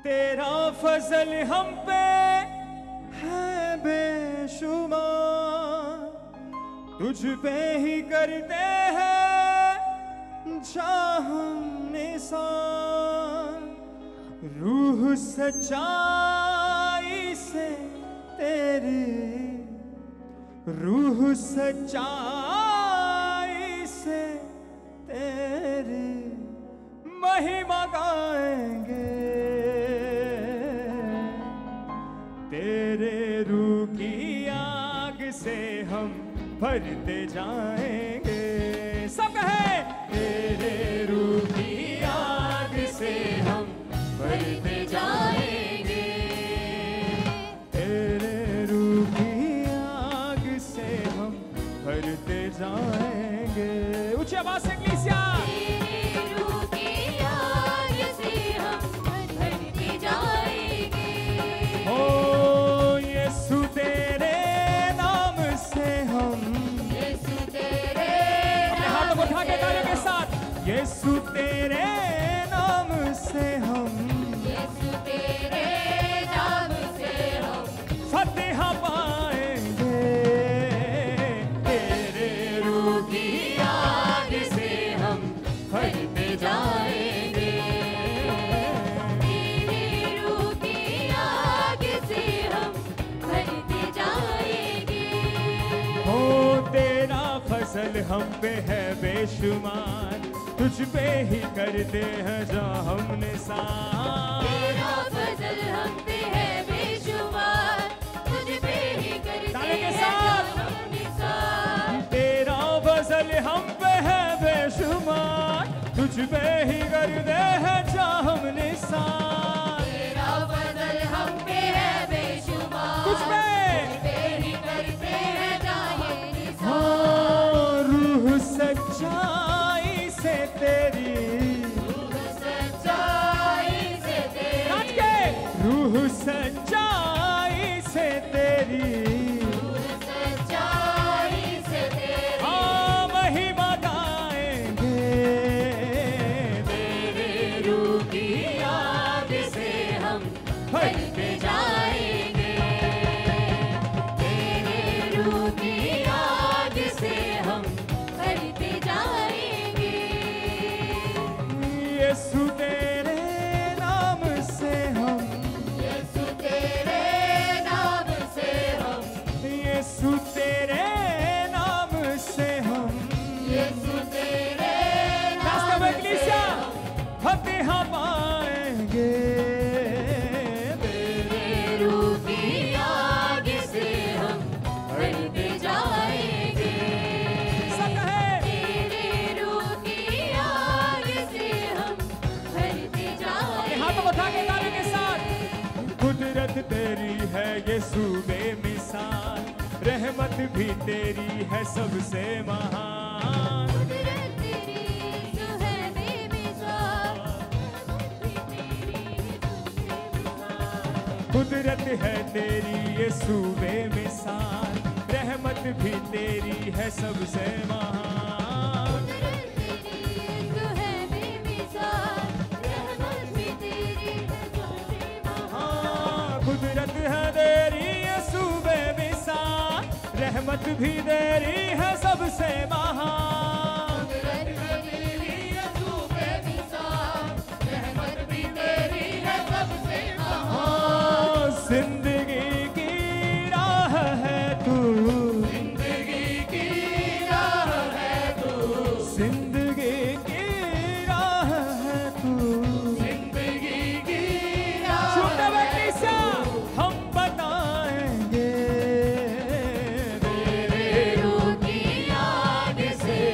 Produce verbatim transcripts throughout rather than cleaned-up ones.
तेरा फजल हम पे है बेशुमार, तुझ पे ही करते हैं चाहम निसार। रूह सच्चाई से तेरी, रूह सच्चाई से तेरी महिमा गाएंगे। तेरे रूह की आग से हम भरते जाएंगे। सब कहे तेरे रूह की आग से हम भरते जाएंगे। तेरे रूह की आग से हम भरते जाएंगे। ऊंची आवाज से इक्लेसिया। तेरे रूह की आग से हम भरते जाएंगे। ओ यीशु तेरे नाम से हम, यीशु तेरे अपने हाथों को उठा के तालियों के साथ, यीशु तेरे नाम से हम, यीशु तेरे नाम से हम फतेह पाएंगे। तेरे रूह की आग से हम भरते जाएंगे। तेरे रूह की आग से हम भरते जाएंगे। हो तेरा फजल हम पे है बेशुमार, तुझ पे ही करते हैं जहाँ हमने साथ। तेरा फजल हम पे है बेशुमार, तुझ पे ही करते ताली के हैं साथ। जो हमने साथ। तेरा फजल हम पे है बेशुमार, तुझ पे ही करते हैं जहाँ हमने साथ। तेरा फजल हम पे है बेशुमार, तुझ पे तुझ पे ही करते हैं जो हमने साथ। हाँ, रूह सच्चाई से तेरी, रूह सच्चाई से तेरी, नाच के रूह सच्चाई से तेरी, रूह सच्चाई से तेरी हाँ महिमा गाएंगे। तेरे रूह की आग से हम भरते जाएंगे। तेरे रूह की आग से हम भरते जाएंगे। यीशु तेरे नाम से हम, यीशु तेरे नाम से हम, यीशु तेरे नाम से हम, यीशु तेरे रास्ते में नाम से इक्लेसिया हम फतेह पाएंगे। तेरे रूह की आग से हम भरते जाएंगे। सब कहे तेरे रूह की आग से हम भरते अपने हाथों को उठा के जाएंगे। तालियों के साथ। कुदरत तेरी है यीशु बेमिसाल, रहमत भी तेरी है सबसे महान। कुदरत तेरी जो है बेमिसाल, कुदरत है तेरी यीशु बेमिसाल, रहमत भी तेरी है सबसे महान। कुदरत तेरी जो है बेमिसाल, रहमत भी तेरी है सबसे महान। हाँ, कुदरत है तेरी यीशु बेमिसाल, रहमत भी तेरी है सबसे महान। कुदरत तेरी यीशु बेमिसाल, रहमत भी तेरी है सबसे महान। हाँ, जिंदगी की राह है तू, जिंदगी की राह है तू, जिंदगी की राह है तू। जिंदगी की राह छोटा है बच्चा हम बताएंगे। तेरे रूह की आग से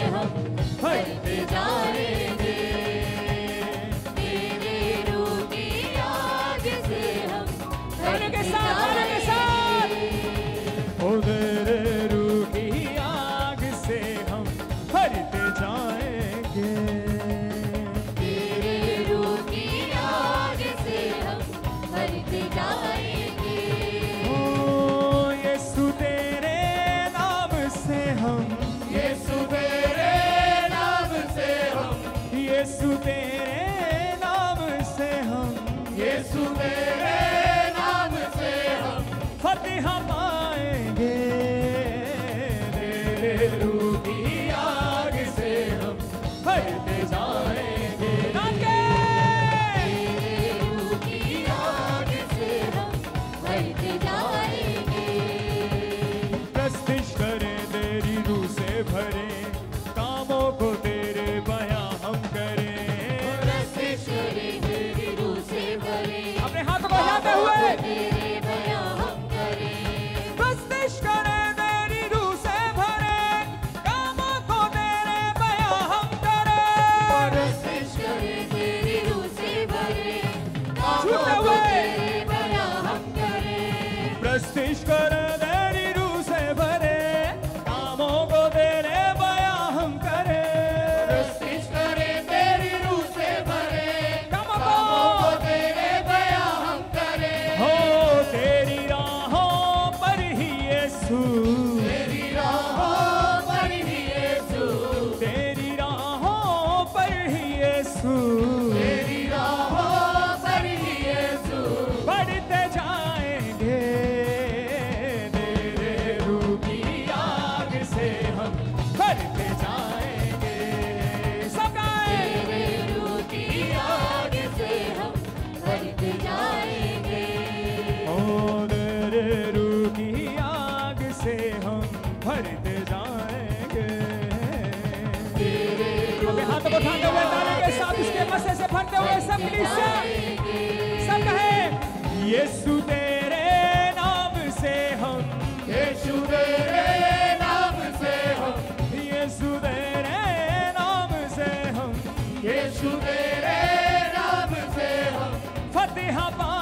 यीशु तेरे नाम से हम फतेह पाएंगे, तेरे रूह की आग से हम भरते जाएंगे। तेरे रूह की आग से हम भरते जाएंगे। प्रस्तिश करें तेरी रूह से भरे, कामों को तेरे बयां हम करें। प्रस्तिश करें तेरी रूह से भरे, अपने हाथ को बजाते हुए तेरे बयां हम करें। प्रस्तिश करें तेरी रूह से भरे, कामों को तेरे बयां हम करें। प्रस्तिश करें तेरी रूह से भरे, छूते कामों को हुए तेरे बयां हम करें। प्रस्तिश करें तेरी रूह से भरे, कामों को तेरे बयां हम करें। प्रस्तिश करें तेरी रूह से भरे, कामों कामों को को तेरे बयां हम करें। हो तेरी राहों पर ही यीशु, तेरी राहों पर ही यीशु, तेरी राहों पर ही यीशु तेरी राहों पर ही यीशु बढ़ते जाएंगे। तेरे रूह की आग से हम बढ़ते जाएंगे। सब गाएं। तेरे रूह की आग से हम भरते जाएंगे। ओ तेरे रूह की आग से हम भरते जाएंगे। तेरे अपने हाथों को उठाते हुए ताली के साथ उसके मसे से भरते हुए सब कलीसिया सब कहे यीशु तेरे नाम से हम, यीशु तेरे नाम से हम, यीशु तेरे नाम से हम यीशु तेरे नाम से हम फतेह पा